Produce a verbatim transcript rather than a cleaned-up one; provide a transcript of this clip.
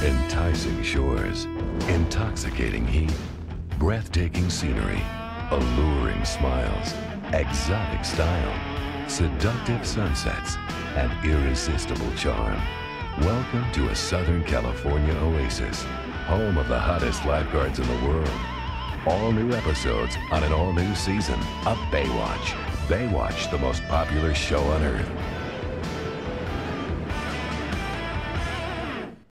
Enticing shores, intoxicating heat, breathtaking scenery, alluring smiles, exotic style, seductive sunsets, and irresistible charm. Welcome to a Southern California oasis, home of the hottest lifeguards in the world. All new episodes on an all-new season of Baywatch. Baywatch, the most popular show on earth.